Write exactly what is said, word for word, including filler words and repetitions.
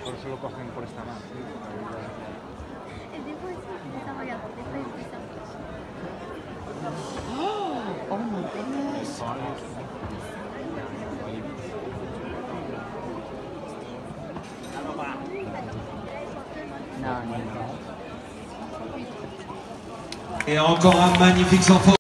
Por eso lo cogen por esta mano. Oh, oh my goodness. No, no, no. Et encore un magnifique sans faute.